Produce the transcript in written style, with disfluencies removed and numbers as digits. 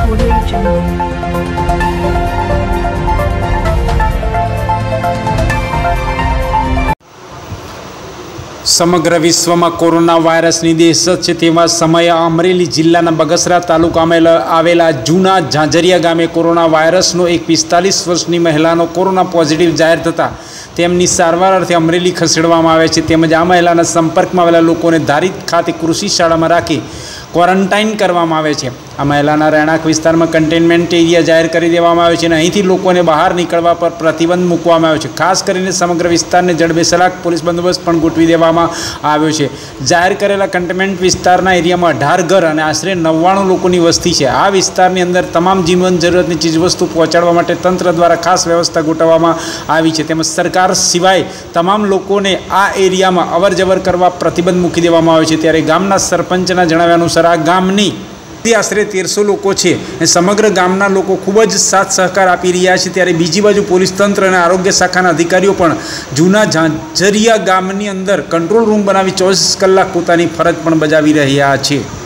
Audio Jungle. સમગ્ર વિશ્વમાં corona વાયરસની દહેશત છે તેવા સમયે અમરેલી જિલ્લાના બગસરા તાલુકામાં આવેલા જૂના ઝાંઝરિયા ગામે કોરોના વાયરસનો એક 45 વર્ષની મહિલાનો કોરોના પોઝિટિવ જાહેર થતાં તેમની સારવાર અર્થે અમરેલી ખસેડવામાં આવે છે। તેમજ આ મહિલાના સંપર્કમાં આવેલા લોકોને ધારીત ખાતે કૃષિ શાળામાં રાખી ક્વોરન્ટાઇન કરવામાં આવે છે। આ મહિલાના રહેણાંક વિસ્તારમાં કન્ટેનમેન્ટ એરિયા જાહેર કરી દેવામાં આવ્યો છે અને અહીંથી લોકોને બહાર નીકળવા પર પ્રતિબંધ મૂકવામાં આવ્યો છે। ખાસ કરીને સમગ્ર વિસ્તારને જડબેસલાક પોલીસ બંદોબસ્ત પણ ગોઠવી દેવામાં આવ્યો છે। જાહેર કરેલા કન્ટેનમેન્ટ વિસ્તારના એરિયામાં 18 ઘર અને આશરે 99 લોકોની વસ્તી છે। આ વિસ્તારની અંદર તમામ જીવન જરૂરિયાતની ચીજવસ્તુ પહોંચાડવા માટે તંત્ર દ્વારા ખાસ વ્યવસ્થા ગોઠવવામાં આવી છે। તેમજ સરકાર સિવાય તમામ લોકોને આ એરિયામાં અવરજવર કરવા પ્રતિબંધ મૂકી દેવામાં આવ્યો છે। ત્યારે ગામના સરપંચના જણાવ્યા અનુસાર આ ગામની આશરે 1300 લોકો છે અને સમગ્ર ગામના લોકો ખૂબ જ સાથ સહકાર આપી રહ્યા છે। ત્યારે બીજી બાજુ પોલીસ તંત્ર અને આરોગ્ય શાખાના અધિકારીઓ પણ જૂના ઝાંઝરિયા ગામની અંદર કંટ્રોલ રૂમ બનાવી 24 કલાક પોતાની ફરજ પણ બજાવી રહ્યા છે।